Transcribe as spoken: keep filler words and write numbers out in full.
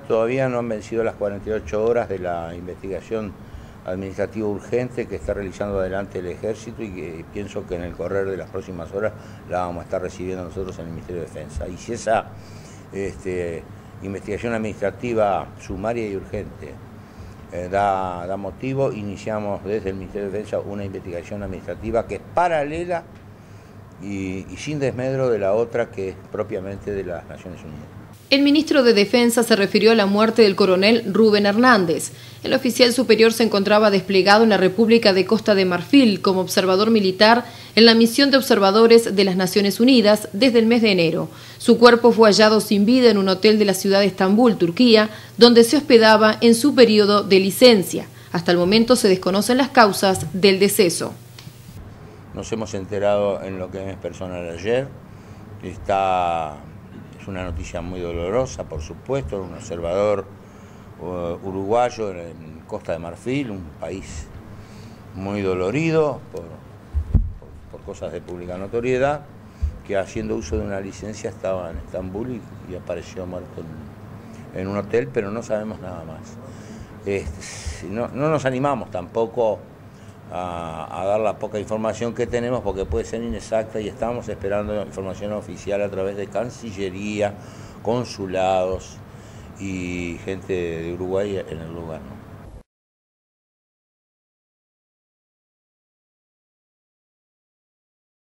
Todavía no han vencido las cuarenta y ocho horas de la investigación administrativa urgente que está realizando adelante el Ejército y que pienso que en el correr de las próximas horas la vamos a estar recibiendo nosotros en el Ministerio de Defensa. Y si esa este, investigación administrativa sumaria y urgente eh, da, da motivo, iniciamos desde el Ministerio de Defensa una investigación administrativa que es paralela y, y sin desmedro de la otra que es propiamente de las Naciones Unidas. El ministro de Defensa se refirió a la muerte del coronel Rubén Hernández. El oficial superior se encontraba desplegado en la República de Costa de Marfil como observador militar en la misión de observadores de las Naciones Unidas desde el mes de enero. Su cuerpo fue hallado sin vida en un hotel de la ciudad de Estambul, Turquía, donde se hospedaba en su periodo de licencia. Hasta el momento se desconocen las causas del deceso. Nos hemos enterado en lo que es personal ayer. Está... Es una noticia muy dolorosa, por supuesto, un observador uh, uruguayo en Costa de Marfil, un país muy dolorido por, por, por cosas de pública notoriedad, que haciendo uso de una licencia estaba en Estambul y, y apareció muerto en, en un hotel, pero no sabemos nada más. Este, no, no nos animamos tampoco a, a dar la poca información que tenemos porque puede ser inexacta y estamos esperando información oficial a través de Cancillería, consulados y gente de Uruguay en el lugar, ¿no?